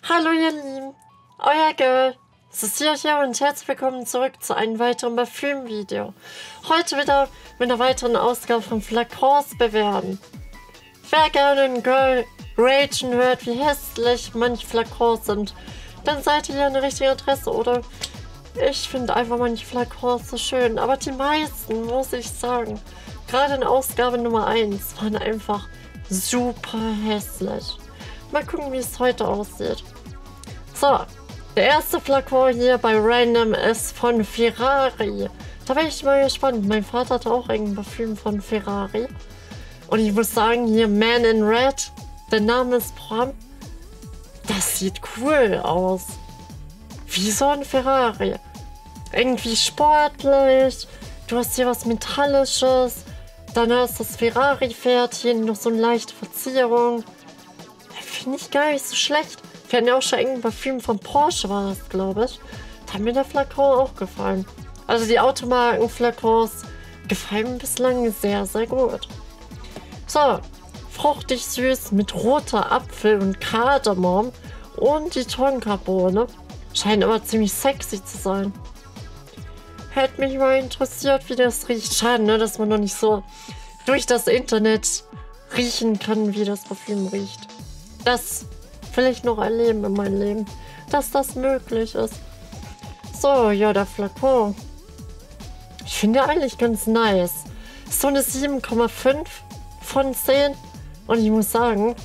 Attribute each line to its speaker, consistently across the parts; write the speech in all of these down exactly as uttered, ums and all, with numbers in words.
Speaker 1: Hallo ihr Lieben, euer Girl, Cecilia hier und herzlich willkommen zurück zu einem weiteren Parfüm-Video. Heute wieder mit einer weiteren Ausgabe von Flakons bewerben. Wer gerne ein Girl ragen hört, wie hässlich manche Flakons sind, dann seid ihr hier an der richtigen Adresse, oder? Ich finde einfach manche Flakons so schön, aber die meisten, muss ich sagen, gerade in Ausgabe Nummer eins, waren einfach super hässlich. Mal gucken, wie es heute aussieht. So, der erste Flakon hier bei Random ist von Ferrari. Da bin ich mal gespannt. Mein Vater hat auch ein Parfüm von Ferrari. Und ich muss sagen, hier Man in Red, der Name ist Bram. Das sieht cool aus. Wie so ein Ferrari. Irgendwie sportlich. Du hast hier was Metallisches. Dann hast das Ferrari-Pferdchen, noch so eine leichte Verzierung. Finde ich gar nicht so schlecht. Wir hatten ja auch schon irgendein Parfüm von Porsche, war das, glaube ich. Da hat mir der Flakon auch gefallen. Also die Automarken-Flakons gefallen mir bislang sehr, sehr gut. So, fruchtig süß mit roter Apfel und Kardamom und die Tonkabohne. Scheint aber ziemlich sexy zu sein. Hätte mich mal interessiert, wie das riecht. Schade, ne, dass man noch nicht so durch das Internet riechen kann, wie das Parfüm riecht. Das will ich noch erleben in meinem Leben, dass das möglich ist. So, ja, der Flakon. Ich finde eigentlich ganz nice. So eine sieben Komma fünf von zehn. Und ich muss sagen,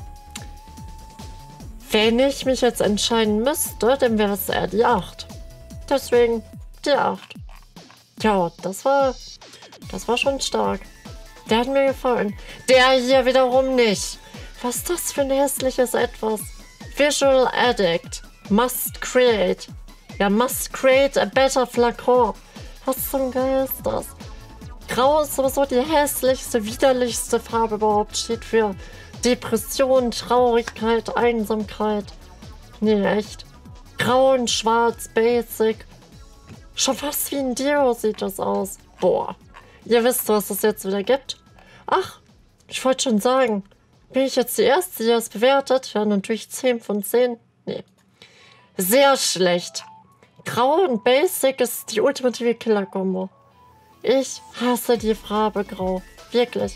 Speaker 1: wenn ich mich jetzt entscheiden müsste, dann wäre es eher die acht. Deswegen die acht. Ja, das war, das war schon stark. Der hat mir gefallen. Der hier wiederum nicht. Was ist das für ein hässliches Etwas? Visual Addict. Must create. Ja, must create a better Flakon. Was zum Geil ist das? Grau ist sowieso die hässlichste, widerlichste Farbe überhaupt. Steht für Depression, Traurigkeit, Einsamkeit. Nee, echt. Grau und schwarz, basic. Schon fast wie ein Deo sieht das aus. Boah. Ihr wisst, was es jetzt wieder gibt. Ach, ich wollte schon sagen. Bin ich jetzt die Erste, die das bewertet? Ja, natürlich zehn von zehn. Nee. Sehr schlecht. Grau und Basic ist die ultimative Killer-Kombo. Ich hasse die Farbe Grau. Wirklich.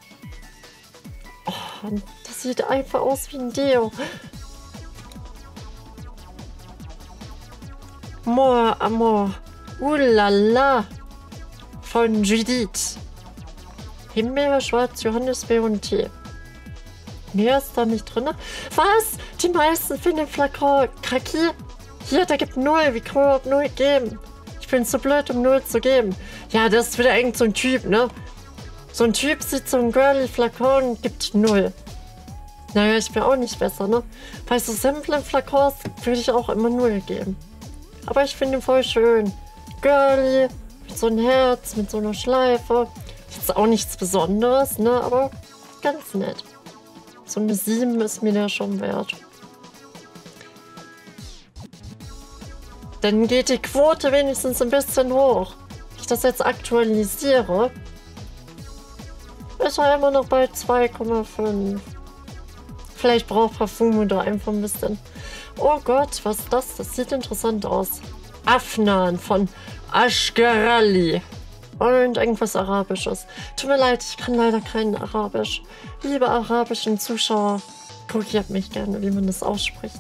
Speaker 1: Oh, das sieht einfach aus wie ein Deo. More Amor. Ulala. Von Judith. Himbeere, Schwarz, Johannisbeere und Tee. Mehr ist da nicht drin. Was? Die meisten finden den Flakon kaki. Hier, da gibt null. Wie kann man überhaupt null geben? Ich bin zu blöd, um null zu geben. Ja, das ist wieder irgend so ein Typ, ne? So ein Typ sieht so ein girly Flakon und gibt null. Naja, ich bin auch nicht besser, ne? Bei so simplen Flakons würde ich auch immer null geben. Aber ich finde ihn voll schön. Girly, mit so einem Herz, mit so einer Schleife. Ist auch nichts Besonderes, ne? Aber ganz nett. So eine sieben ist mir da schon wert. Dann geht die Quote wenigstens ein bisschen hoch. Wenn ich das jetzt aktualisiere, ist er immer noch bei zwei Komma fünf. Vielleicht braucht Parfum da einfach ein bisschen. Oh Gott, was ist das? Das sieht interessant aus. Afnan von Ashgarali. Und irgendwas Arabisches. Tut mir leid, ich kann leider kein Arabisch. Liebe arabischen Zuschauer, korrigiert mich gerne, wie man das ausspricht.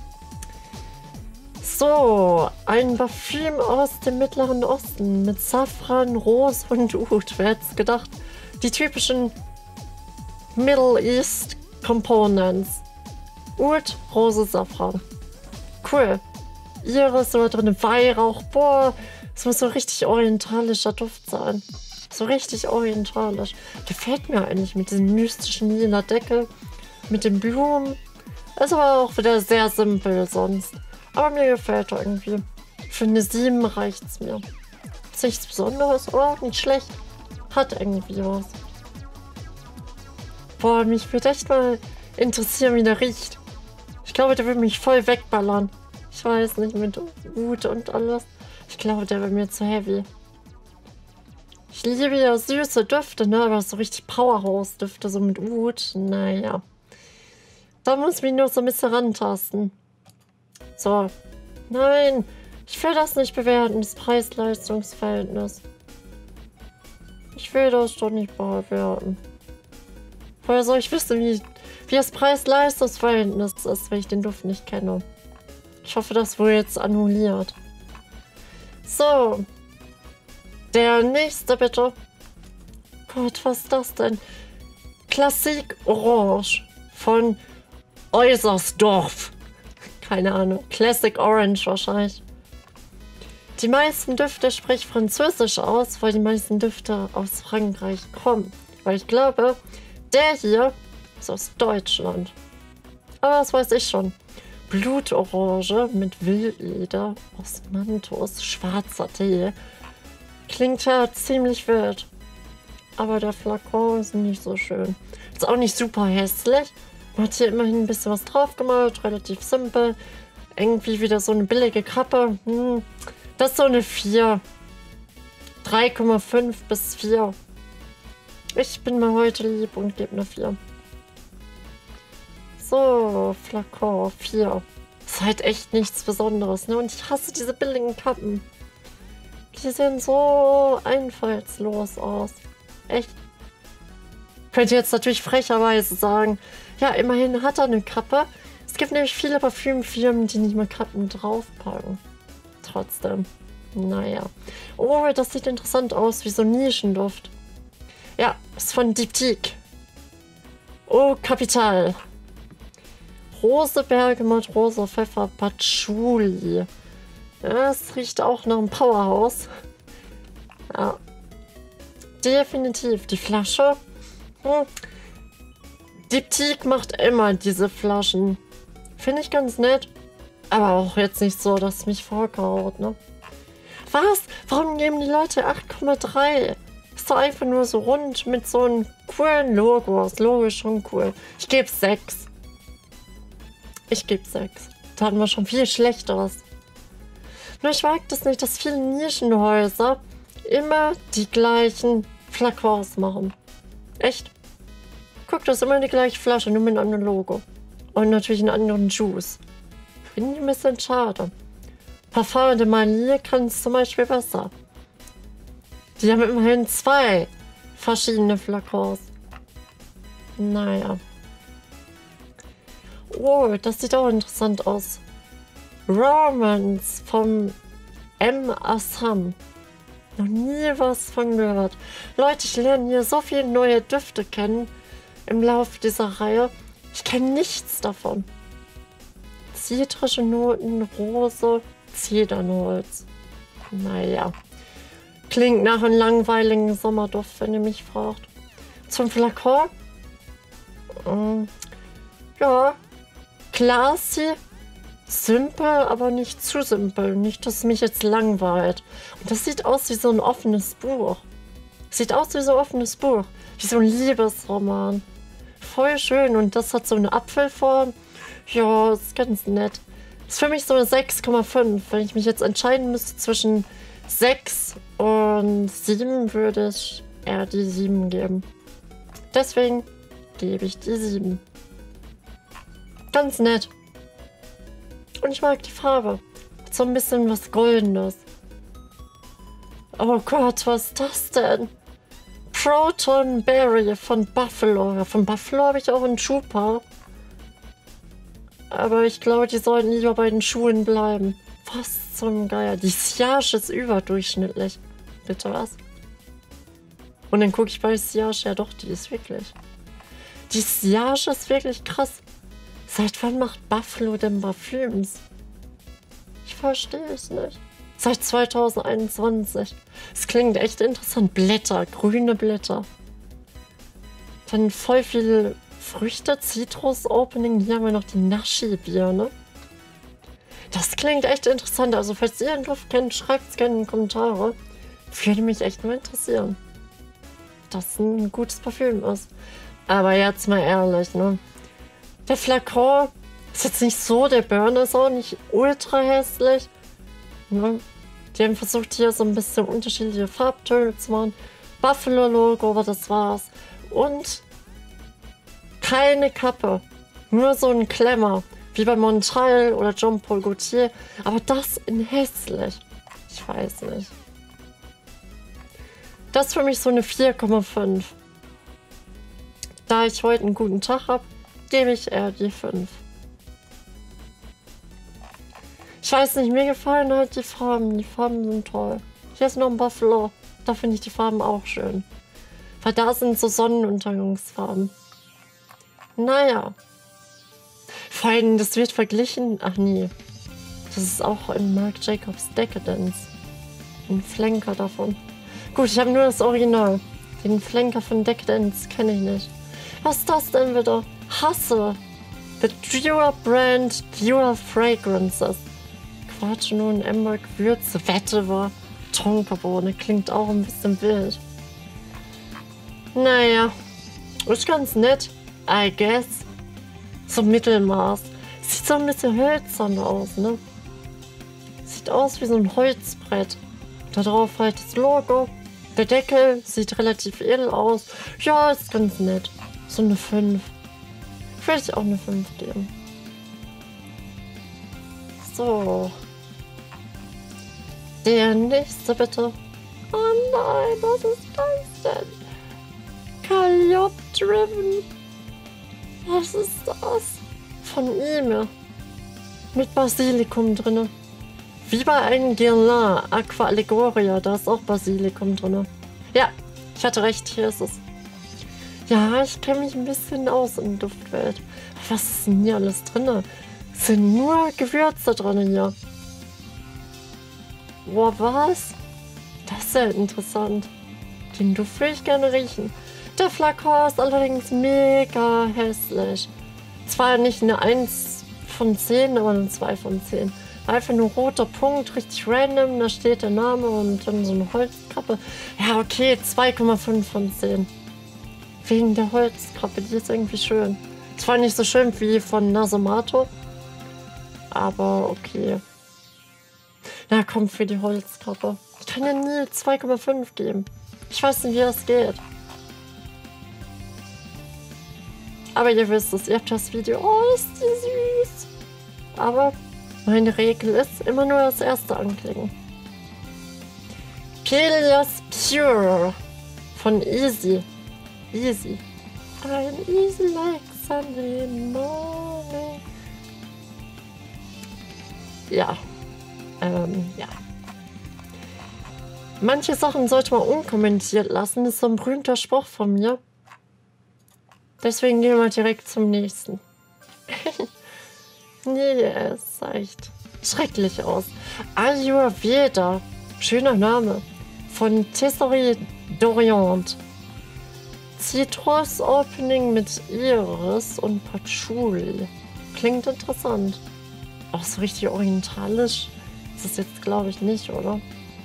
Speaker 1: So, ein Parfüm aus dem Mittleren Osten mit Safran, Rose und Oud. Wer hätte es gedacht? Die typischen Middle East Components. Oud, Rose, Safran. Cool. Iris oder drin, Weihrauch. Boah. Es muss so richtig orientalischer Duft sein. So richtig orientalisch. Gefällt mir eigentlich mit diesem mystischen lila Deckel. Mit den Blumen. Ist aber auch wieder sehr simpel sonst. Aber mir gefällt er irgendwie. Für eine sieben reicht es mir. Ist nichts Besonderes, aber auch nicht schlecht. Hat irgendwie was. Boah, mich würde echt mal interessieren, wie der riecht. Ich glaube, der würde mich voll wegballern. Ich weiß nicht, mit Wut und alles. Ich glaube, der wäre mir zu heavy. Ich liebe ja süße Düfte, ne? Aber so richtig Powerhouse-Düfte, so mit Wut. Naja. Da muss ich mich nur so ein bisschen rantasten. So. Nein, ich will das nicht bewerten, das Preis-Leistungs-Verhältnis. Ich will das doch nicht bewerten. Woher soll ich wissen, wie, wie das Preis-Leistungs-Verhältnis ist, wenn ich den Duft nicht kenne? Ich hoffe, das wurde jetzt annulliert. So. Der nächste bitte. Gott, was ist das denn? Klassik Orange von Äußersdorf. Keine Ahnung. Classic Orange wahrscheinlich. Die meisten Düfte sprechen Französisch aus, weil die meisten Düfte aus Frankreich kommen. Weil ich glaube, der hier ist aus Deutschland. Aber das weiß ich schon. Blutorange mit Wildleder aus Mantus, schwarzer Tee. Klingt ja ziemlich wild. Aber der Flakon ist nicht so schön. Ist auch nicht super hässlich. Man hat hier immerhin ein bisschen was drauf gemalt. Relativ simpel. Irgendwie wieder so eine billige Kappe. Hm. Das ist so eine vier. drei Komma fünf bis vier. Ich bin mal heute lieb und gebe eine vier. So, Flakon vier. Ist halt echt nichts Besonderes, ne? Und ich hasse diese billigen Kappen. Die sehen so einfallslos aus. Echt. Könnt ihr jetzt natürlich frecherweise sagen, ja, immerhin hat er eine Kappe. Es gibt nämlich viele Parfümfirmen, die nicht mal Kappen draufpacken. Trotzdem. Naja. Oh, das sieht interessant aus, wie so ein Nischenduft. Ja, ist von Diptyque. Oh, Kapital. Rose, Bergamot, Rosa, Pfeffer, Patchouli. Ja, es riecht auch nach einem Powerhouse. Ja. Definitiv. Die Flasche. Hm. Diptyque macht immer diese Flaschen. Finde ich ganz nett. Aber auch jetzt nicht so, dass es mich vorkaut, ne? Was? Warum geben die Leute acht Komma drei? Ist doch einfach nur so rund mit so einem coolen Logo. Das Logo ist schon cool. Ich gebe sechs. Ich gebe sechs. Da hatten wir schon viel Schlechteres. Nur ich mag das nicht, dass viele Nischenhäuser immer die gleichen Flakons machen. Echt? Guck, das ist immer die gleiche Flasche, nur mit einem anderen Logo. Und natürlich einen anderen Juice. Finde ich ein bisschen schade. Parfum de Marly kann es zum Beispiel besser. Die haben immerhin zwei verschiedene Flakons. Naja. Oh, das sieht auch interessant aus. Romance vom M. Assam. Noch nie was von gehört. Leute, ich lerne hier so viele neue Düfte kennen im Laufe dieser Reihe. Ich kenne nichts davon. Zitrische Noten, Rose, Zedernholz. Naja. Klingt nach einem langweiligen Sommerduft, wenn ihr mich fragt. Zum Flakon? Ähm, ja. Classy. Simpel, aber nicht zu simpel. Nicht, dass es mich jetzt langweilt. Und das sieht aus wie so ein offenes Buch. Sieht aus wie so ein offenes Buch. Wie so ein Liebesroman. Voll schön. Und das hat so eine Apfelform. Ja, ist ganz nett. Ist für mich so eine sechs Komma fünf. Wenn ich mich jetzt entscheiden müsste zwischen sechs und sieben, würde ich eher die sieben geben. Deswegen gebe ich die sieben. Ganz nett. Und ich mag die Farbe. So ein bisschen was Goldenes. Oh Gott, was ist das denn? Proton Berry von Buffalo. Ja, von Buffalo habe ich auch einen Schuhpaar. Aber ich glaube, die sollten lieber bei den Schuhen bleiben. Was zum Geier. Die Sillage ist überdurchschnittlich. Bitte was? Und dann gucke ich bei Sillage. Ja doch, die ist wirklich. Die Sillage ist wirklich krass. Seit wann macht Buffalo denn Parfüms? Ich verstehe es nicht. Seit zweitausendeinundzwanzig. Es klingt echt interessant. Blätter, grüne Blätter. Dann voll viele Früchte, Zitrus-Opening. Hier haben wir noch die Nashi-Birne. Das klingt echt interessant. Also falls ihr den Duft kennt, schreibt es gerne in die Kommentare. Würde mich echt mal interessieren. Dass ein gutes Parfüm ist. Aber jetzt mal ehrlich, ne? Der Flakon ist jetzt nicht so, der Burner ist auch nicht ultra hässlich. Ne? Die haben versucht hier so ein bisschen unterschiedliche Farbtöne zu machen. Buffalo-Logo, aber das war's. Und keine Kappe. Nur so ein Klemmer. Wie bei Montal oder Jean-Paul Gaultier. Aber das in hässlich. Ich weiß nicht. Das ist für mich so eine vier Komma fünf. Da ich heute einen guten Tag habe, gebe ich eher die fünf. Ich weiß nicht, mir gefallen halt die Farben. Die Farben sind toll. Hier ist noch ein Buffalo. Da finde ich die Farben auch schön. Weil da sind so Sonnenuntergangsfarben. Naja. Vor allem, das wird verglichen. Ach nee. Das ist auch in Marc Jacobs Decadence. Ein Flanker davon. Gut, ich habe nur das Original. Den Flanker von Decadence kenne ich nicht. Was ist das denn wieder? Hasse. The Dior Brand Dior Fragrances. Quatsch, nur ein Amber Gewürze. Wette war Tonkabohne. Klingt auch ein bisschen wild. Naja. Ist ganz nett. I guess. So Mittelmaß. Sieht so ein bisschen hölzern aus, ne? Sieht aus wie so ein Holzbrett. Da drauf halt das Logo. Der Deckel sieht relativ edel aus. Ja, ist ganz nett. So eine fünf. Würde ich auch eine fünf geben. So. Der nächste bitte. Oh nein, was ist das denn? Calliope Driven. Was ist das? Von ihm. Mit Basilikum drin. Wie bei einem Guerlain Aqua Allegoria, da ist auch Basilikum drin. Ja, ich hatte recht, hier ist es. Ja, ich kenne mich ein bisschen aus in der Duftwelt. Was ist denn hier alles drin? Sind nur Gewürze drin hier. Boah, was? Das ist ja interessant. Den Duft will ich gerne riechen. Der Flakon ist allerdings mega hässlich. Zwar nicht eine eins von zehn, aber eine zwei von zehn. Einfach nur roter Punkt, richtig random, da steht der Name und dann so eine Holzkappe. Ja, okay, zwei Komma fünf von zehn. Wegen der Holzkappe, die ist irgendwie schön. Zwar nicht so schön wie von Nasomato, aber okay. Na komm, für die Holzkappe. Ich kann ja nie zwei Komma fünf geben. Ich weiß nicht, wie das geht. Aber ihr wisst es, ihr habt das Video. Oh, ist die süß. Aber meine Regel ist, immer nur das erste anklicken. Kilias Pure von Easy. Easy. Ein easy like Sunday morning. Ja. Ähm, ja. Manche Sachen sollte man unkommentiert lassen. Das ist so ein berühmter Spruch von mir. Deswegen gehen wir direkt zum nächsten. Nee, es sah echt schrecklich aus. Ayurveda. Schöner Name. Von Tesserie d'Orient. Citrus Opening mit Iris und Patchouli. Klingt interessant. Auch so richtig orientalisch ist es jetzt, glaube ich, nicht, oder?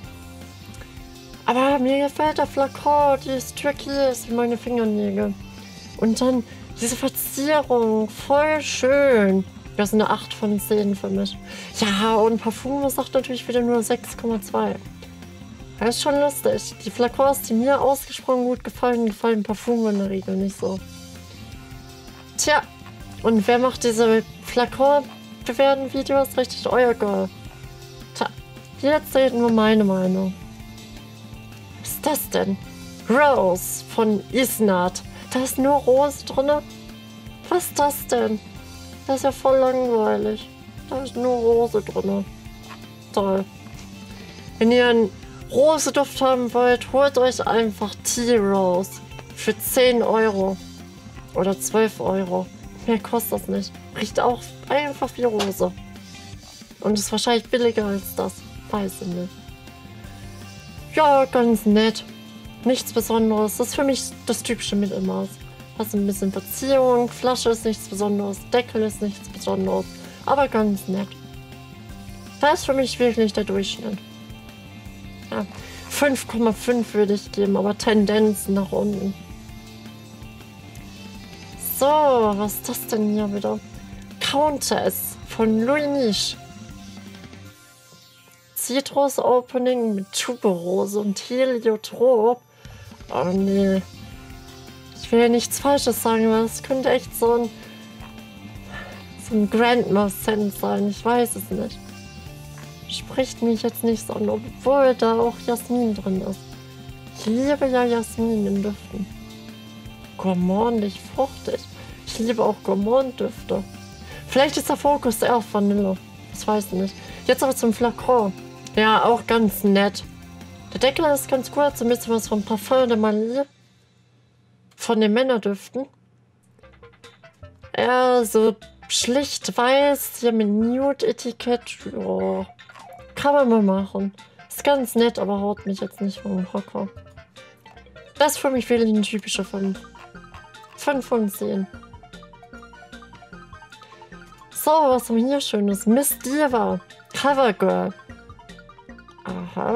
Speaker 1: Aber mir gefällt der Flakon. Die ist türkis wie meine Fingernägel. Und dann diese Verzierung. Voll schön. Das ist eine acht von zehn für mich. Ja, und Parfum sagt natürlich wieder nur sechs Komma zwei. Das ist schon lustig. Die Flakons, die mir ausgesprochen gut gefallen, gefallen Parfum in der Regel nicht so. Tja, und wer macht diese Flakon-Bewerten-Videos? Richtig euer Girl. Tja, hier erzählt nur meine Meinung. Was ist das denn? Rose von Isnat. Da ist nur Rose drin. Was ist das denn? Das ist ja voll langweilig. Da ist nur Rose drin. Toll. Wenn ihr einen Rose-Duft haben wollt, holt euch einfach Tea Rose für zehn Euro. Oder zwölf Euro. Mehr kostet das nicht. Riecht auch einfach wie Rose. Und ist wahrscheinlich billiger als das. Weiß ich nicht. Ja, ganz nett. Nichts Besonderes. Das ist für mich das typische Mittelmaß. Hast ein bisschen Verzierung, Flasche ist nichts Besonderes, Deckel ist nichts Besonderes, aber ganz nett. Das ist für mich wirklich der Durchschnitt. Ja, fünf Komma fünf würde ich geben, aber Tendenz nach unten. So, was ist das denn hier wieder? Countess von Louis Niche. Citrus Opening mit Tuberose und Heliotrop. Oh nee. Ich will ja nichts Falsches sagen, aber es könnte echt so ein, ein Grandma Scent sein. Ich weiß es nicht. Spricht mich jetzt nicht so an, obwohl da auch Jasmin drin ist. Ich liebe ja Jasmin in Düften. Gourmandig, fruchtig. Ich liebe auch Gourmand-Düfte. Vielleicht ist der Fokus eher auf Vanille. Das weiß ich nicht. Jetzt aber zum Flakon. Ja, auch ganz nett. Der Deckel ist ganz kurz. So ein bisschen was von Parfum de Marly. Von den Männerdüften. Ja, so schlicht weiß. Hier mit Nude-Etikett. Ja, kann man mal machen. Ist ganz nett, aber haut mich jetzt nicht vom Hocker. Das ist für mich wirklich ein typischer fünf. fünf von zehn. So, was haben wir hier Schönes? Miss Diva. Covergirl. Aha.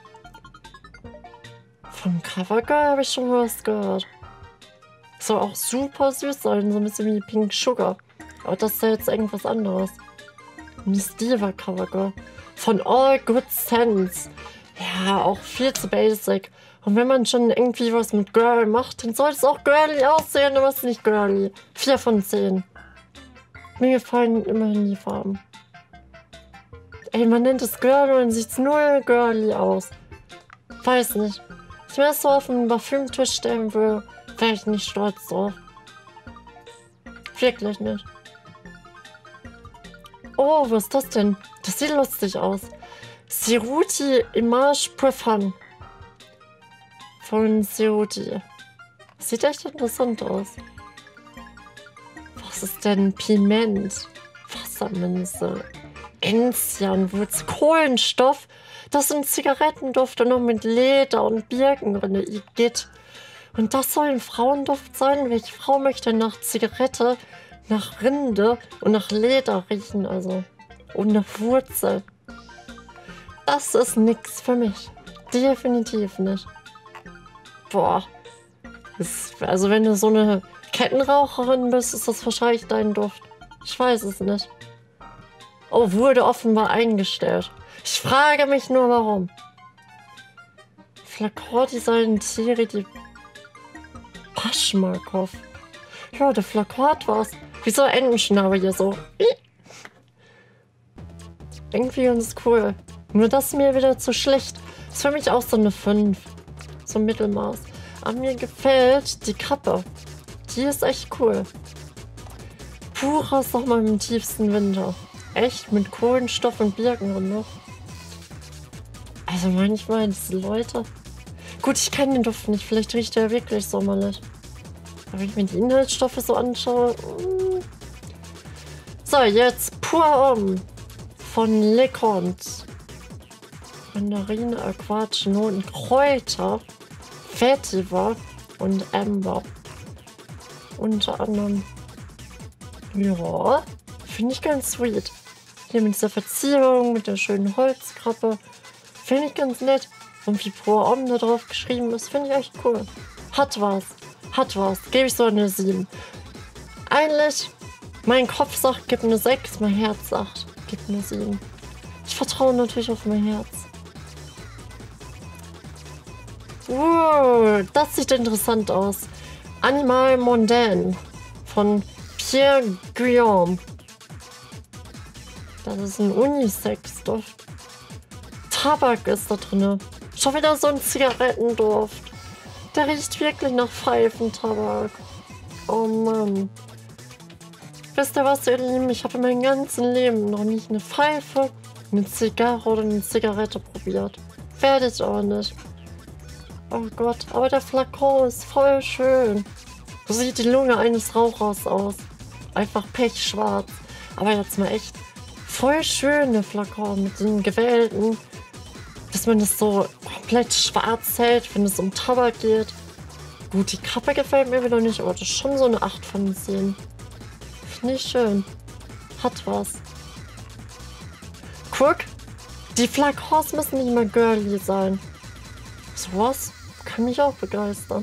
Speaker 1: Von Covergirl habe ich schon was gehört. Soll auch super süß sein, so ein bisschen wie Pink Sugar. Aber das ist ja jetzt irgendwas anderes. Miss Diva Covergirl. Von All Good Sense. Ja, auch viel zu basic. Und wenn man schon irgendwie was mit Girl macht, dann soll es auch girly aussehen, aber es ist nicht girly. vier von zehn. Mir gefallen immerhin die Farben. Ey, man nennt es girly und dann sieht es null girly aus. Weiß nicht. Wenn ich mir das so auf den Parfümtisch stellen will, wäre ich nicht stolz drauf. Wirklich nicht. Oh, was ist das denn? Das sieht lustig aus. Ceruti Image Parfum. Von Ceruti. Sieht echt interessant aus. Was ist denn Piment? Wasserminze. Enzianwurz. Kohlenstoff. Das sind Zigarettendufte noch mit Leder und Birken drin. Igitt. Und das soll ein Frauenduft sein? Welche Frau möchte nach Zigarette, nach Rinde und nach Leder riechen? Also. Und nach Wurzel. Das ist nix für mich. Definitiv nicht. Boah. Ist, also wenn du so eine Kettenraucherin bist, ist das wahrscheinlich dein Duft. Ich weiß es nicht. Oh, wurde offenbar eingestellt. Ich frage mich nur, warum. Flakon-Design Thierry die Paschmarkov. Ja, der Flakon hat was. Wieso Entenschnabel hier so? Irgendwie ganz cool. Nur das ist mir wieder zu schlecht. Das ist für mich auch so eine fünf. So ein Mittelmaß. Aber mir gefällt die Kappe. Die ist echt cool. Purer Sommer im tiefsten Winter. Echt mit Kohlenstoff und Birken drin noch. Also manchmal diese Leute. Gut, ich kenne den Duft nicht. Vielleicht riecht er wirklich sommerlich. Aber wenn ich mir die Inhaltsstoffe so anschaue. Mm. So, jetzt Pur Homme von Le Conte. Mandarine, aquatische Noten, Kräuter, Vetiver und Amber. Unter anderem. Ja, finde ich ganz sweet. Hier mit dieser Verzierung, mit der schönen Holzkappe. Finde ich ganz nett. Und wie Pur Homme da drauf geschrieben ist, finde ich echt cool. Hat was. Hat was. Gebe ich so eine sieben. Eigentlich, mein Kopf sagt, gib eine sechs, mein Herz sagt, gib eine sieben. Ich vertraue natürlich auf mein Herz. Wow, das sieht interessant aus. Animal Mondain von Pierre Guillaume. Das ist ein Unisex-Duft. Tabak ist da drin. Schon wieder so ein Zigarettenduft. Der riecht wirklich nach Pfeifentabak. Oh Mann. Wisst ihr was, ihr Lieben? Ich habe in meinem ganzen Leben noch nicht eine Pfeife, eine Zigarre oder eine Zigarette probiert. Werde ich auch nicht. Oh Gott, aber der Flakon ist voll schön. So sieht die Lunge eines Rauchers aus. Einfach pechschwarz. Aber jetzt mal echt voll schön, der Flakon mit den gewählten. Dass man das so komplett schwarz hält, wenn es um Tabak geht. Gut, die Kappe gefällt mir wieder nicht, aber das ist schon so eine acht von zehn. Finde ich schön. Hat was. Guck, die Flakons müssen nicht mal girly sein. Sowas kann mich auch begeistern.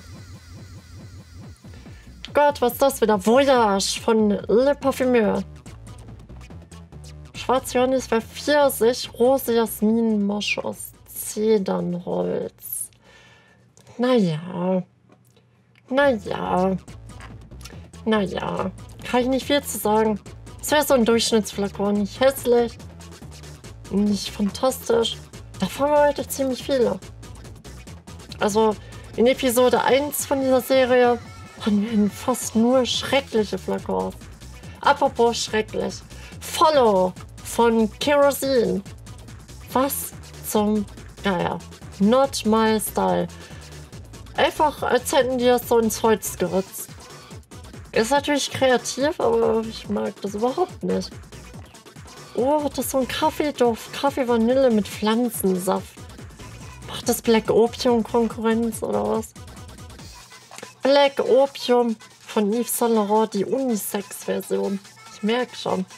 Speaker 1: Gott, was ist das wieder? Voyage von Le Parfumeur. Schwarz Johannisbeer, Pfirsich, Rose, Jasmin, Moschus, Zedernholz. Naja. Naja. Naja. Kann ich nicht viel zu sagen. Es wäre so ein Durchschnittsflakon, nicht hässlich, nicht fantastisch. Davon war heute ziemlich viele. Also in Episode eins von dieser Serie hatten wir fast nur schreckliche Flakons. Apropos schrecklich. Follow von Kerosene. Was zum Geier. Not my style. Einfach, als hätten die das so ins Holz geritzt. Ist natürlich kreativ, aber ich mag das überhaupt nicht. Oh, das ist so ein Kaffeeduft. Kaffee-Vanille mit Pflanzensaft. Macht das Black Opium Konkurrenz oder was? Black Opium von Yves Saint Laurent, die Unisex-Version. Ich merke schon.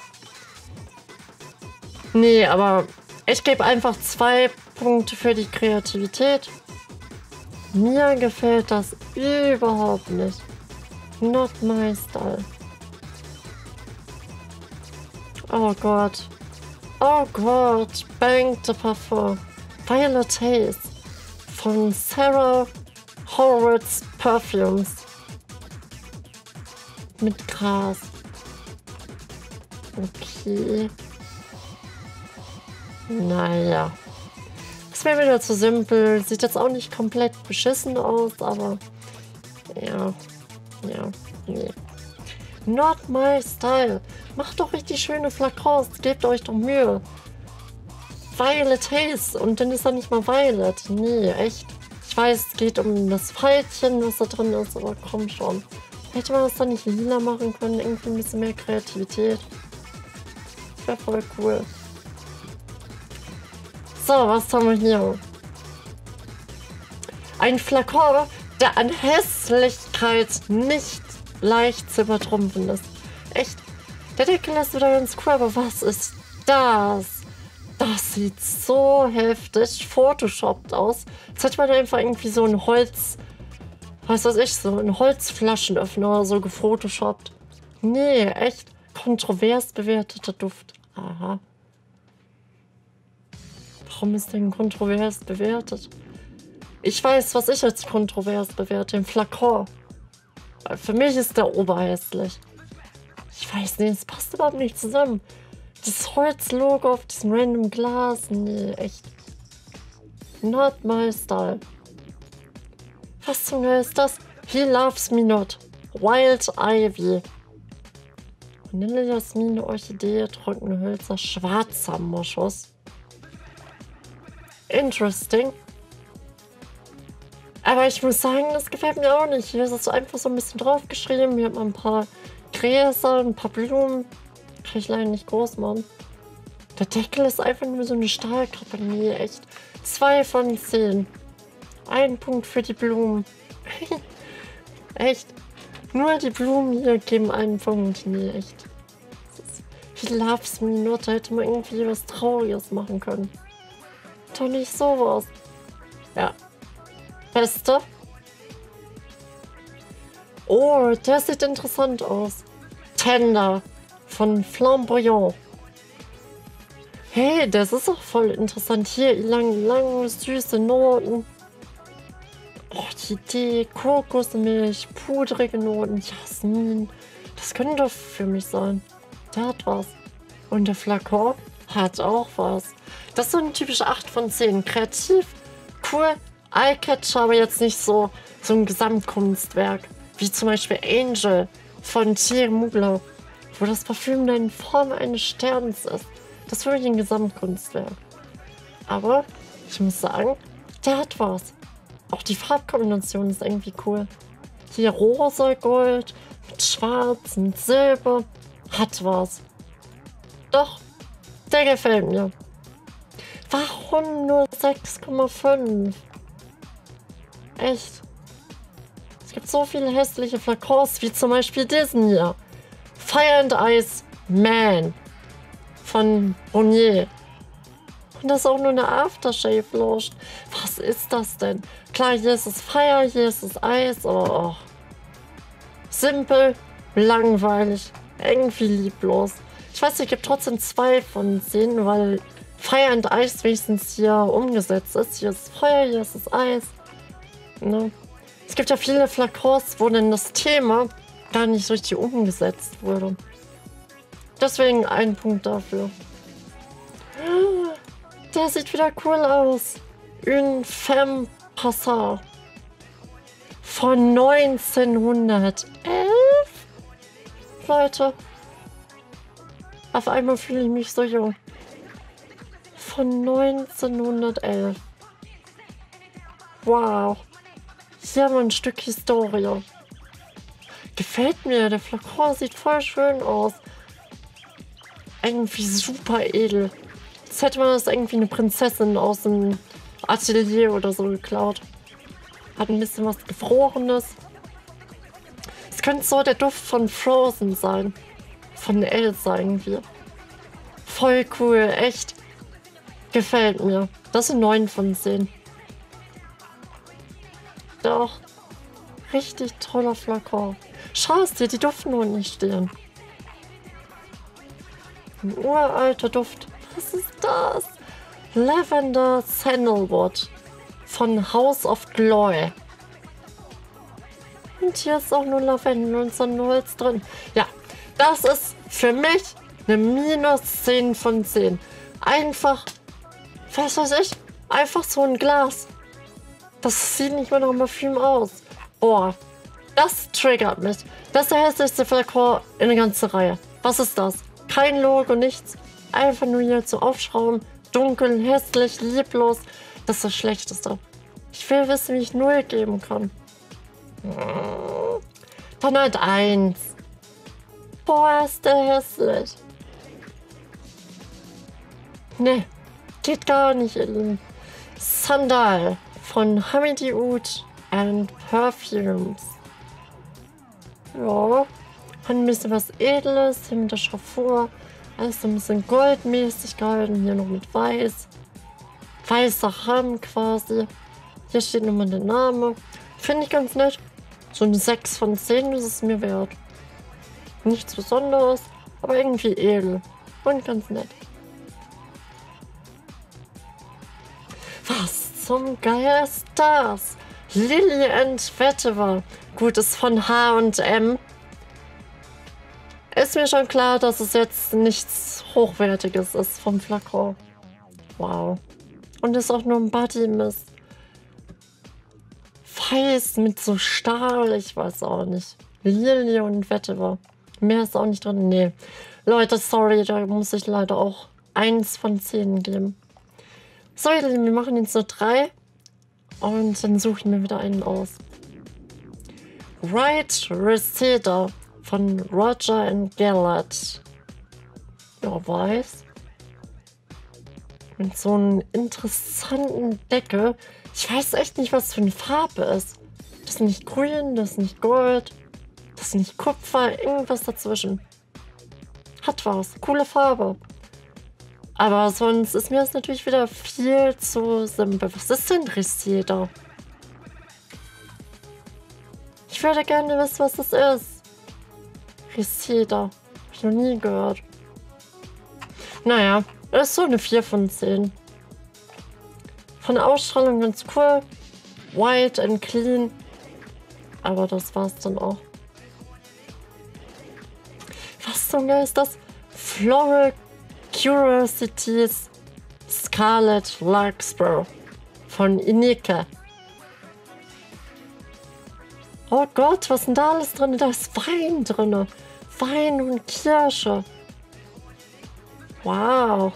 Speaker 1: Nee, aber ich gebe einfach zwei Punkte für die Kreativität. Mir gefällt das überhaupt nicht. Not my style. Oh Gott. Oh Gott. Bank de Parfum. Violet Haze von Sarah Horowitz Perfumes. Mit Gras. Okay. Naja. Das wäre wieder zu simpel. Sieht jetzt auch nicht komplett beschissen aus, aber ja. Ja. Nee. Not my style. Macht doch richtig schöne Flakons. Gebt euch doch Mühe. Violet Haze. Und dann ist er nicht mal Violet. Nee, echt. Ich weiß, es geht um das Faltchen, was da drin ist, aber komm schon. Hätte man das dann nicht lila machen können? Irgendwie ein bisschen mehr Kreativität. Das wäre voll cool. So, was haben wir hier? Ein Flakon, der an Hässlichkeit nicht leicht zu übertrumpfen ist. Echt. Der Deckel ist wieder ganz cool, aber was ist das? Das sieht so heftig photoshoppt aus. Jetzt hätte man einfach irgendwie so ein Holz, was weiß ich, so ein Holzflaschenöffner oder so gefotoshoppt. Nee, echt kontrovers bewerteter Duft. Aha. Warum ist denn kontrovers bewertet? Ich weiß, was ich als kontrovers bewerte, den Flakon. Für mich ist der oberhässlich. Ich weiß nicht, es passt überhaupt nicht zusammen. Das Holzlogo auf diesem random Glas, nee, echt. Not my style. Was zum Geier ist das? He loves me not. Wild Ivy. Vanille, Jasmin, Orchidee, trockene Hölzer, schwarzer Moschus. Interesting. Aber ich muss sagen, das gefällt mir auch nicht. Hier ist es einfach so ein bisschen draufgeschrieben. Hier hat man ein paar Gräser, ein paar Blumen. Kann ich leider nicht groß machen. Der Deckel ist einfach nur so eine Stahlkappe. Nee, echt. Zwei von zehn. Ein Punkt für die Blumen. Echt. Nur die Blumen hier geben einen Punkt. Nee, echt. He loves me not. Da hätte man irgendwie was Trauriges machen können. Doch nicht sowas. Ja. Beste. Oh, der sieht interessant aus. Tender von Flamboyant. Hey, das ist auch voll interessant. Hier lang, lang, süße Noten. Orchidee, Kokosmilch, pudrige Noten, Jasmin. Das könnte doch für mich sein. Der hat was. Und der Flakon hat auch was. Das ist so ein typisch acht von zehn. Kreativ, cool, Eyecatcher, aber jetzt nicht so, so ein Gesamtkunstwerk. Wie zum Beispiel Angel von Thierry Mugler, wo das Parfüm dann in Form eines Sterns ist. Das ist wirklich ein Gesamtkunstwerk. Aber ich muss sagen, der hat was. Auch die Farbkombination ist irgendwie cool. Hier rosa Gold mit Schwarz, mit Silber. Hat was. Doch, der gefällt mir. Warum nur sechs Komma fünf? Echt. Es gibt so viele hässliche Flakons, wie zum Beispiel diesen hier. Fire and Ice Man von Bonnier. Und das ist auch nur eine Aftershave Lotion. Was ist das denn? Klar, hier ist es Fire, hier ist es Eis. Oh. Simpel, langweilig, irgendwie lieblos. Ich weiß, ich gebe trotzdem zwei von zehn, weil Fire and Ice wenigstens hier umgesetzt ist. Hier ist Feuer, hier ist das Eis. Ne? Es gibt ja viele Flakons, wo dann das Thema gar nicht richtig umgesetzt wurde. Deswegen ein Punkt dafür. Der sieht wieder cool aus. Une femme passant. Von neunzehnhundertelf? Leute. Auf einmal fühle ich mich so jung. Von neunzehnhundertelf. Wow. Hier haben wir ein Stück Historie. Gefällt mir. Der Flakon sieht voll schön aus. Irgendwie super edel. Jetzt hätte man das irgendwie eine Prinzessin aus dem Atelier oder so geklaut. Hat ein bisschen was Gefrorenes. Es könnte so der Duft von Frozen sein. Von Elsa irgendwie. Voll cool, echt. Gefällt mir. Das sind neun von zehn. Doch. Richtig toller Flakon. Schau es dir, die duften noch nicht stehen. Ein uralter Duft. Was ist das? Lavender Sandalwood von House of Glory. Und hier ist auch nur Lavendel und Sonnenholz drin. Ja, das ist für mich eine minus zehn von zehn. Einfach, was weiß ich, einfach so ein Glas. Das sieht nicht mehr nach einem Parfüm aus. Boah, das triggert mich. Das ist der hässlichste Flakon in der ganzen Reihe. Was ist das? Kein Logo, nichts. Einfach nur hier zu aufschrauben. Dunkel, hässlich, lieblos. Das ist das Schlechteste. Ich will wissen, wie ich null geben kann. Dann halt eins. Boah, ist der hässlich. Ne, geht gar nicht, ihr Lieben. Sandal von Hamidi Oud and Perfumes. Ja, hat ein bisschen was Edles, hier mit der Schraffur. Alles so ein bisschen goldmäßig gehalten, hier noch mit weiß. Weißer Rahmen quasi. Hier steht nochmal der Name. Finde ich ganz nett. So eine sechs von zehn ist es mir wert. Nichts Besonderes, aber irgendwie edel. Und ganz nett. Was zum Geier ist das? Lily and Vetiver. Gut, ist von H und M. Ist mir schon klar, dass es jetzt nichts Hochwertiges ist vom Flakon. Wow. Und ist auch nur ein Body Mist. Weiß mit so Stahl, ich weiß auch nicht. Lily und Vetiver. Mehr ist auch nicht drin. Nee. Leute, sorry, da muss ich leider auch eins von zehn geben. So, ihr Lieben, wir machen jetzt nur drei. Und dann suche ich mir wieder einen aus. Right Receiver von Roger and Gellert. Ja, weiß. Mit so einem interessanten Deckel. Ich weiß echt nicht, was für eine Farbe ist. Das ist nicht grün, das ist nicht gold, das ist nicht Kupfer, irgendwas dazwischen. Hat was, coole Farbe. Aber sonst ist mir das natürlich wieder viel zu simpel. Was ist denn Receiver? Ich würde gerne wissen, was das ist. Receiver. Hab ich noch nie gehört. Naja, das ist so eine vier von zehn. Von der Ausstrahlung ganz cool. White and clean. Aber das war's dann auch. Was zum Geil ist das? Floral Curiosities Scarlet Larkspur von Ineke. Oh Gott, was ist denn da alles drin? Da ist Wein drin. Wein und Kirsche. Wow.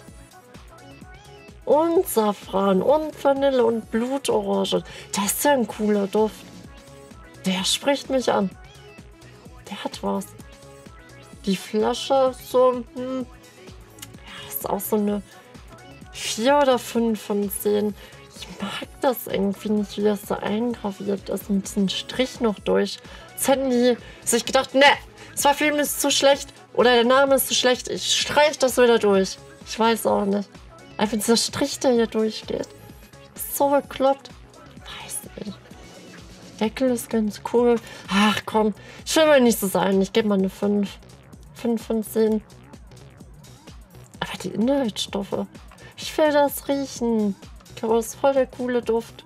Speaker 1: Und Safran und Vanille und Blutorange. Das ist ja ein cooler Duft. Der spricht mich an. Der hat was. Die Flasche so, hm, ja, ist auch so eine vier oder fünf von zehn. Ich mag das irgendwie nicht, wie das so eingraviert ist mit diesem Strich noch durch. Jetzt hätten die sich gedacht, ne, das Parfüm ist zu schlecht oder der Name ist zu schlecht. Ich streiche das wieder durch. Ich weiß auch nicht. Einfach dieser Strich, der hier durchgeht. Ist so bekloppt. Weiß nicht. Deckel ist ganz cool. Ach komm, ich will mal nicht so sein. Ich gebe mal eine fünf. fünf von zehn. Aber die Inhaltsstoffe. Ich will das riechen. Ich glaube, das ist voll der coole Duft.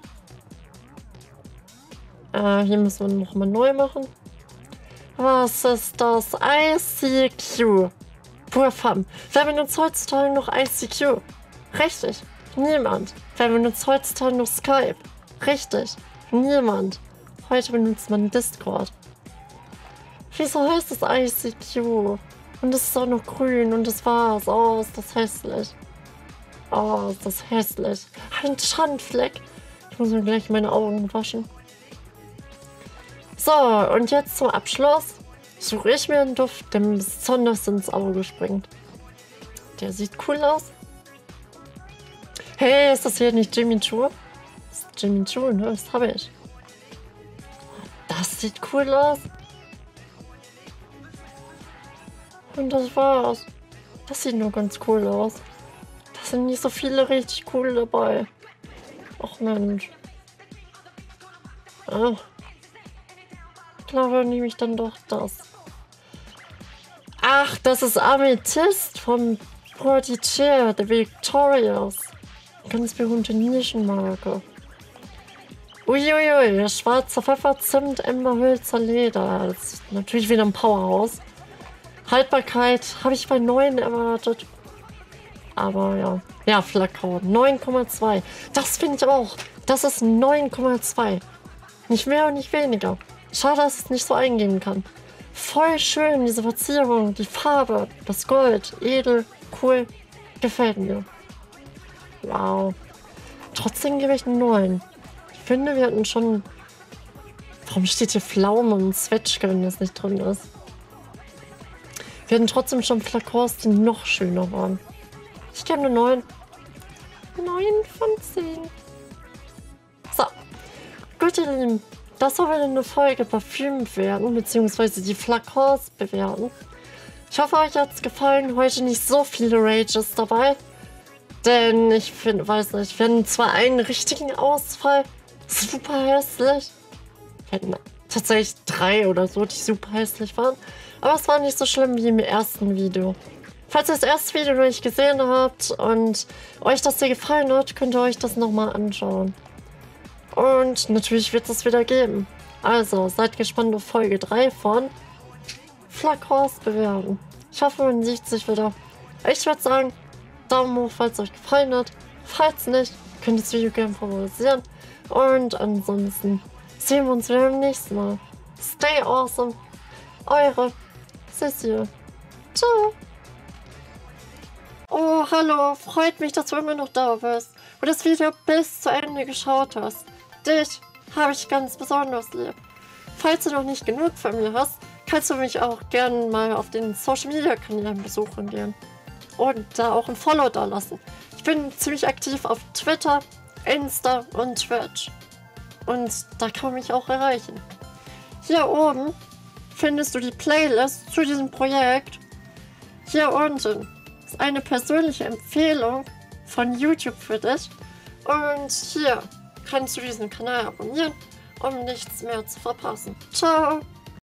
Speaker 1: Äh, hier müssen wir nochmal neu machen. Was ist das? I C Q. Pure Fun. Wer benutzt heutzutage noch I C Q? Richtig, niemand. Wer benutzt heutzutage noch Skype? Richtig, niemand. Heute benutzt man Discord. Wieso heißt es I C Q? Und es ist auch noch grün und das war's. Oh, ist das hässlich. Oh, ist das hässlich. Ein Schandfleck. Ich muss mir gleich meine Augen waschen. So, und jetzt zum Abschluss suche ich mir einen Duft, der mir besonders ins Auge springt. Der sieht cool aus. Hey, ist das hier nicht Jimmy Choo? Das ist Jimmy Choo, ne? Das habe ich. Das sieht cool aus. Und das war's. Das sieht nur ganz cool aus. Da sind nicht so viele richtig cool dabei. Ach Mensch. Ah. Ich glaube, nehme ich dann doch das. Ach, das ist Amethyst von Prodigy, The Victorious. Ganz berühmte Nischenmarke. Uiuiui, schwarzer Pfeffer, Zimt, Ember, Hölzer, Leder. Das ist natürlich wieder ein Powerhouse. Haltbarkeit habe ich bei neun erwartet. Aber ja. Ja, Flakon. neun Komma zwei. Das finde ich auch. Das ist neun Komma zwei. Nicht mehr und nicht weniger. Schade, dass es nicht so eingehen kann. Voll schön, diese Verzierung, die Farbe, das Gold. Edel, cool. Gefällt mir. Wow. Trotzdem gebe ich einen neun. Ich finde, wir hatten schon... Warum steht hier Pflaume und Zwetschge, wenn das nicht drin ist? Wir hatten trotzdem schon Flakons, die noch schöner waren. Ich gebe eine neun. neun von zehn. So. Gut, ihr Lieben. Das soll wieder eine Folge Parfüm werden, beziehungsweise die Flakons bewerten. Ich hoffe, euch hat es gefallen. Heute nicht so viele Rages dabei. Denn ich finde, weiß nicht, wir hatten zwar einen richtigen Ausfall. Super hässlich. Wir hatten tatsächlich drei oder so, die super hässlich waren. Aber es war nicht so schlimm wie im ersten Video. Falls ihr das erste Video noch nicht gesehen habt und euch das hier gefallen hat, könnt ihr euch das nochmal anschauen. Und natürlich wird es wieder geben. Also, seid gespannt auf Folge drei von Flakons bewerten. Ich hoffe, man sieht sich wieder. Ich würde sagen, Daumen hoch, falls es euch gefallen hat. Falls nicht, könnt ihr das Video gerne favorisieren. Und ansonsten sehen wir uns wieder beim nächsten Mal. Stay awesome. Eure Cecile. Ciao. Oh, hallo. Freut mich, dass du immer noch da bist und das Video bis zu Ende geschaut hast. Dich habe ich ganz besonders lieb. Falls du noch nicht genug von mir hast, kannst du mich auch gerne mal auf den Social Media Kanälen besuchen gehen. Und da auch ein Follow da lassen. Ich bin ziemlich aktiv auf Twitter, Insta und Twitch. Und da kann man mich auch erreichen. Hier oben findest du die Playlist zu diesem Projekt. Hier unten ist eine persönliche Empfehlung von YouTube für dich. Und hier kannst du diesen Kanal abonnieren, um nichts mehr zu verpassen. Ciao!